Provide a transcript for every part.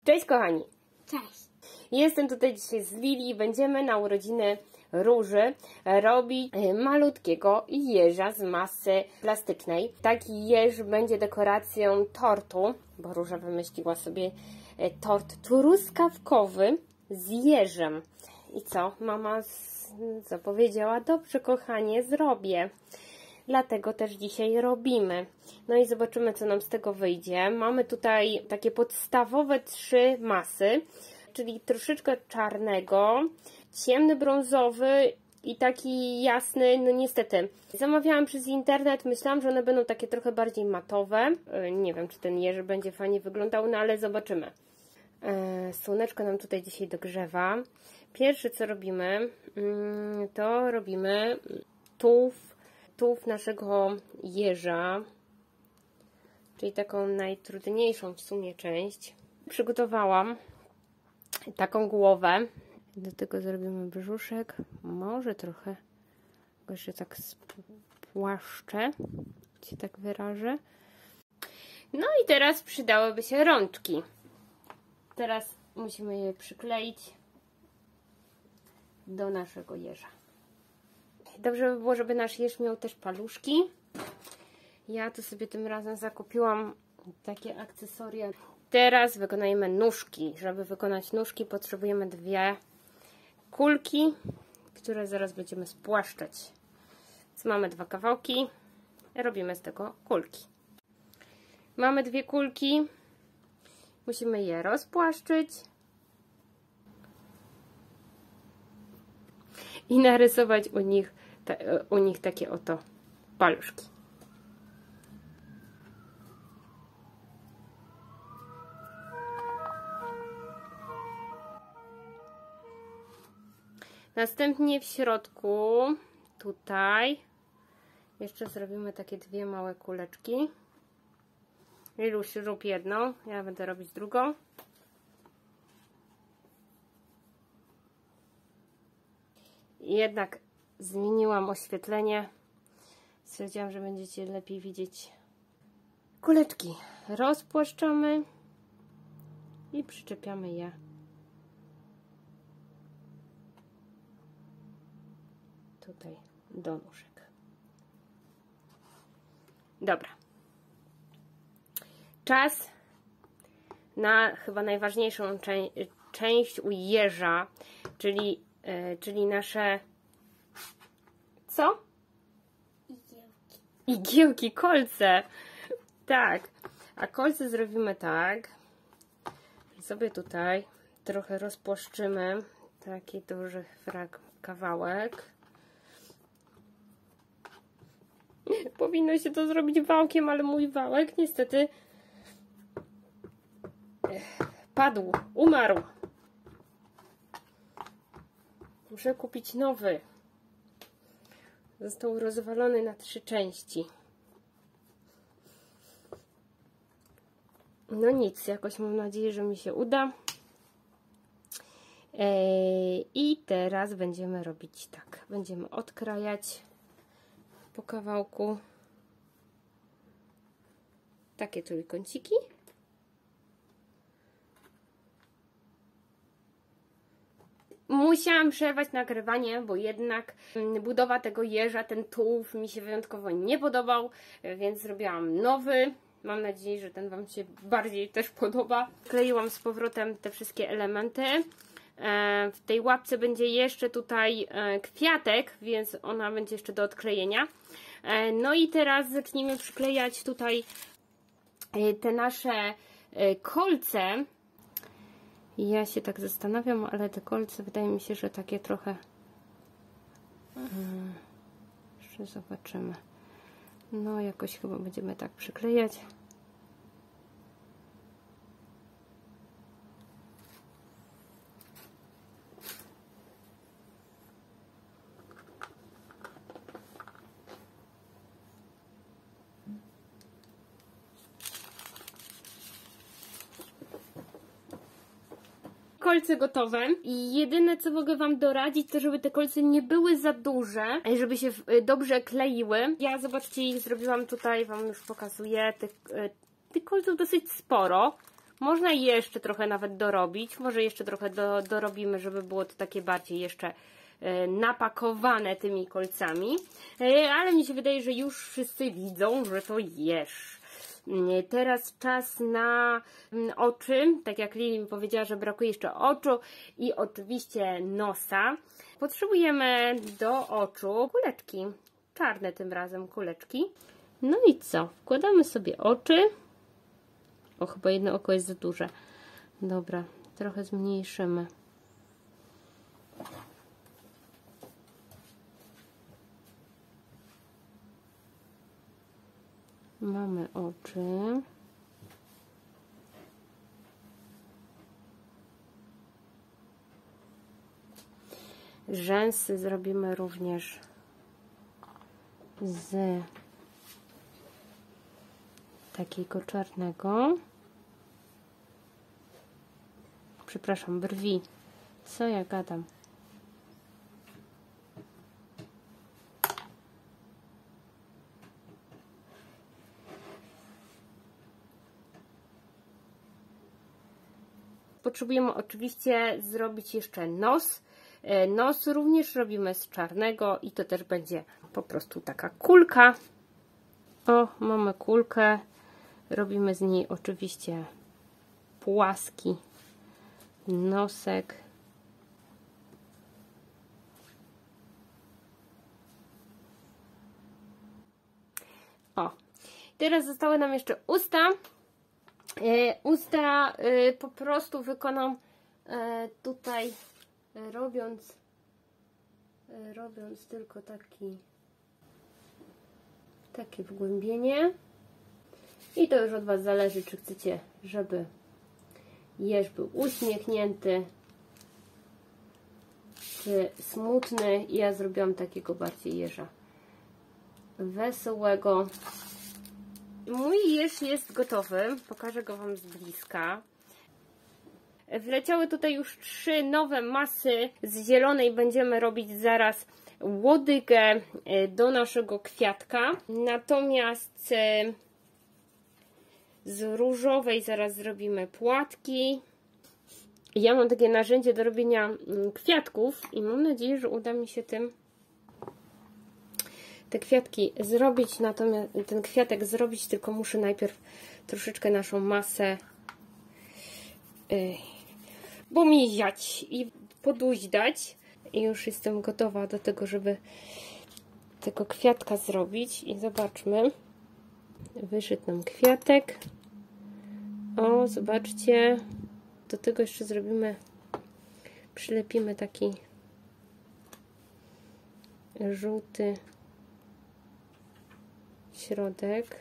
Cześć kochani! Cześć! Jestem tutaj dzisiaj z Lili. Będziemy na urodziny Róży robić malutkiego jeża z masy plastycznej. Taki jeż będzie dekoracją tortu, bo Róża wymyśliła sobie tort truskawkowy z jeżem. I co? Mama zapowiedziała, dobrze kochanie, zrobię. Dlatego też dzisiaj robimy. No i zobaczymy, co nam z tego wyjdzie. Mamy tutaj takie podstawowe 3 masy, czyli troszeczkę czarnego, ciemny brązowy i taki jasny, no niestety. Zamawiałam przez internet, myślałam, że one będą takie trochę bardziej matowe. Nie wiem, czy ten jeż będzie fajnie wyglądał, no ale zobaczymy. Słoneczko nam tutaj dzisiaj dogrzewa. Pierwsze, co robimy, to robimy tułów naszego jeża, czyli taką najtrudniejszą w sumie część. Przygotowałam taką głowę. Do tego zrobimy brzuszek. Może trochę go jeszcze tak spłaszczę, się tak wyrażę. No i teraz przydałyby się rączki. Teraz musimy je przykleić do naszego jeża. Dobrze by było, żeby nasz jeż miał też paluszki. Ja tu sobie tym razem zakupiłam takie akcesoria. Teraz wykonajmy nóżki. Żeby wykonać nóżki, potrzebujemy 2 kulki, które zaraz będziemy spłaszczać. Więc mamy 2 kawałki. Robimy z tego kulki. Mamy 2 kulki. Musimy je rozpłaszczyć i narysować u nich takie oto paluszki. Następnie w środku, tutaj, jeszcze zrobimy takie 2 małe kuleczki. Liluś, rób jedną, ja będę robić drugą. Jednak zmieniłam oświetlenie. Stwierdziłam, że będziecie lepiej widzieć kuleczki. Rozpłaszczamy i przyczepiamy je tutaj do nóżek. Dobra. Czas na chyba najważniejszą część u jeża, czyli nasze co? Igiełki, kolce. Tak. A kolce zrobimy tak, że sobie tutaj trochę rozpłaszczymy taki duży kawałek. Powinno się to zrobić wałkiem, ale mój wałek niestety padł, umarł. Muszę kupić nowy. Został rozwalony na 3 części. No nic, jakoś mam nadzieję, że mi się uda. I teraz będziemy robić tak. Będziemy odkrajać po kawałku takie trójkąciki. Musiałam przerwać nagrywanie, bo jednak budowa tego jeża, ten tułów mi się wyjątkowo nie podobał, więc zrobiłam nowy. Mam nadzieję, że ten Wam się bardziej też podoba. Kleiłam z powrotem te wszystkie elementy. W tej łapce będzie jeszcze tutaj kwiatek, więc ona będzie jeszcze do odklejenia. No i teraz zaczniemy przyklejać tutaj te nasze kolce. Ja się tak zastanawiam, ale te kolce wydaje mi się, że takie trochę... Jeszcze zobaczymy. No jakoś chyba będziemy tak przyklejać. Kolce gotowe i jedyne, co mogę Wam doradzić, to żeby te kolce nie były za duże, żeby się dobrze kleiły. Ja, zobaczcie, ich zrobiłam tutaj, Wam już pokazuję, tych kolców dosyć sporo. Można jeszcze trochę nawet dorobić. Może jeszcze trochę dorobimy, żeby było to takie bardziej jeszcze napakowane tymi kolcami. Ale mi się wydaje, że już wszyscy widzą, że to jesz. Teraz czas na oczy. Tak jak Lili mi powiedziała, że brakuje jeszcze oczu i oczywiście nosa. Potrzebujemy do oczu kuleczki. Czarne tym razem kuleczki. No i co? Wkładamy sobie oczy. O, chyba jedno oko jest za duże. Dobra, trochę zmniejszymy. Mamy oczy. Rzęsy zrobimy również z takiego czarnego. Przepraszam, brwi. Co ja gadam? Potrzebujemy oczywiście zrobić jeszcze nos. Nos również robimy z czarnego i to też będzie po prostu taka kulka. O, mamy kulkę. Robimy z niej oczywiście płaski nosek. O, teraz zostały nam jeszcze usta. Usta po prostu wykonam tutaj robiąc tylko takie wgłębienie. I to już od Was zależy, czy chcecie, żeby jeż był uśmiechnięty, czy smutny. Ja zrobiłam takiego bardziej jeża wesołego. Mój jeż jest gotowy. Pokażę go Wam z bliska. Wleciały tutaj już 3 nowe masy. Z zielonej będziemy robić zaraz łodygę do naszego kwiatka. Natomiast z różowej zaraz zrobimy płatki. Ja mam takie narzędzie do robienia kwiatków i mam nadzieję, że uda mi się tym te kwiatki zrobić. Natomiast ten kwiatek zrobić, tylko muszę najpierw troszeczkę naszą masę pomiziać i poduźdać. I już jestem gotowa do tego, żeby tego kwiatka zrobić. I zobaczmy. Wyszedł nam kwiatek. O, zobaczcie. Do tego jeszcze zrobimy, przylepimy taki żółty środek.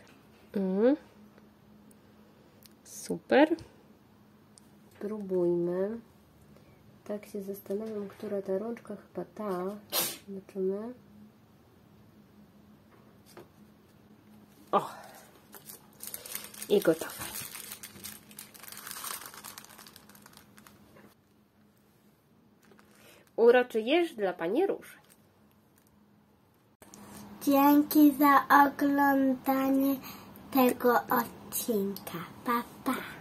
Super. Spróbujmy. Tak się zastanawiam, która ta rączka, chyba ta. Zobaczymy. O! I gotowe. Uroczy jeż dla Pani Róży. Dzięki za oglądanie tego odcinka. Pa, pa.